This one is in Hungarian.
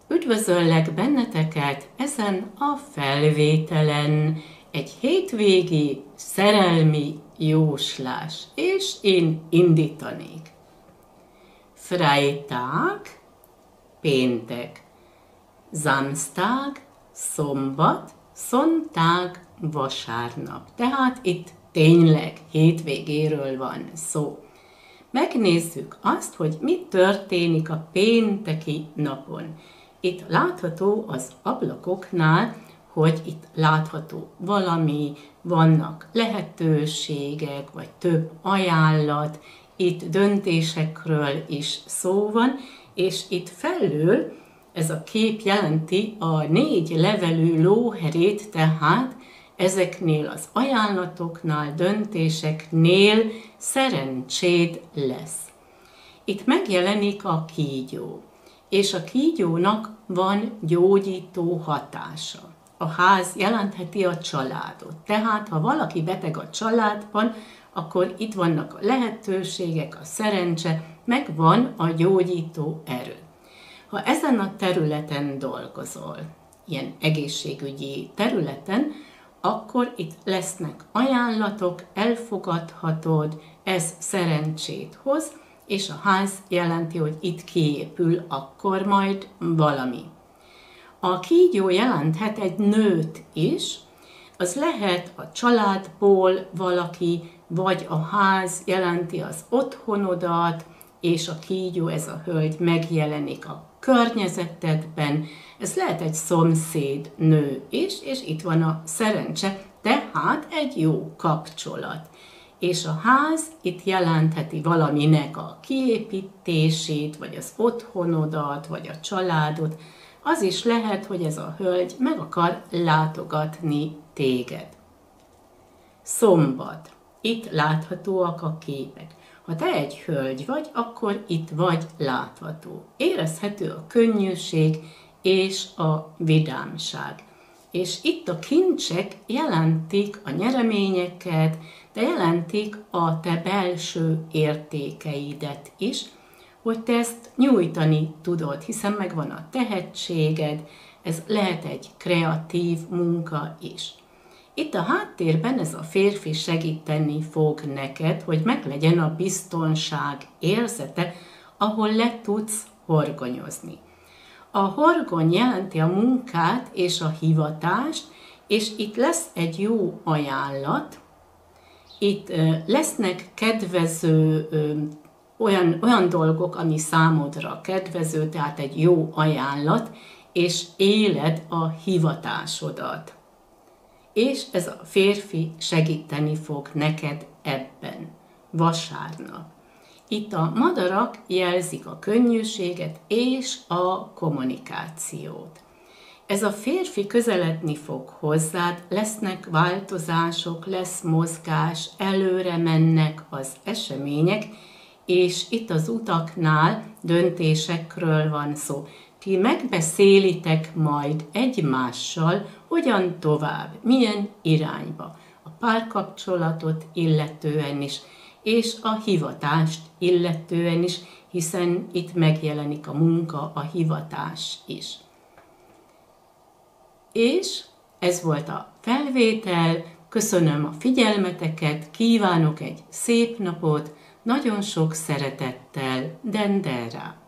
Üdvözöllek benneteket ezen a felvételen, egy hétvégi szerelmi jóslás, és én indítanék. Freitag, péntek, Samstag, szombat, Sonntag, vasárnap. Tehát itt tényleg hétvégéről van szó. Megnézzük azt, hogy mi történik a pénteki napon. Itt látható az ablakoknál, hogy itt látható valami, vannak lehetőségek, vagy több ajánlat, itt döntésekről is szó van, és itt felül ez a kép jelenti a 4 levelű lóherét, tehát ezeknél az ajánlatoknál, döntéseknél szerencséd lesz. Itt megjelenik a kígyó, és a kígyónak van gyógyító hatása. A ház jelentheti a családot, tehát ha valaki beteg a családban, akkor itt vannak a lehetőségek, a szerencse, meg van a gyógyító erő. Ha ezen a területen dolgozol, ilyen egészségügyi területen, akkor itt lesznek ajánlatok, elfogadhatod, ez szerencsét hoz, és a ház jelenti, hogy itt kiépül akkor majd valami. A kígyó jelenthet egy nőt is, az lehet a családból valaki, vagy a ház jelenti az otthonodat, és a kígyó, ez a hölgy megjelenik a környezetedben, ez lehet egy szomszéd nő is, és itt van a szerencse, tehát egy jó kapcsolat. És a ház itt jelentheti valaminek a kiépítését, vagy az otthonodat, vagy a családot. Az is lehet, hogy ez a hölgy meg akar látogatni téged. Szombat. Itt láthatóak a képek. Ha te egy hölgy vagy, akkor itt vagy látható. Érezhető a könnyűség és a vidámság. És itt a kincsek jelentik a nyereményeket, de jelentik a te belső értékeidet is, hogy te ezt nyújtani tudod, hiszen megvan a tehetséged, ez lehet egy kreatív munka is. Itt a háttérben ez a férfi segíteni fog neked, hogy meglegyen a biztonság érzete, ahol le tudsz horgonyozni. A horgony jelenti a munkát és a hivatást, és itt lesz egy jó ajánlat, itt lesznek kedvező olyan dolgok, ami számodra kedvező, tehát egy jó ajánlat, és éled a hivatásodat. És ez a férfi segíteni fog neked ebben. Vasárnap. Itt a madarak jelzik a könnyűséget és a kommunikációt. Ez a férfi közeledni fog hozzád, lesznek változások, lesz mozgás, előre mennek az események, és itt az utaknál döntésekről van szó. Ti megbeszélitek majd egymással, hogyan tovább, milyen irányba. A párkapcsolatot illetően is, és a hivatást illetően is, hiszen itt megjelenik a munka, a hivatás is. És ez volt a felvétel, köszönöm a figyelmeteket, kívánok egy szép napot, nagyon sok szeretettel, Dendera!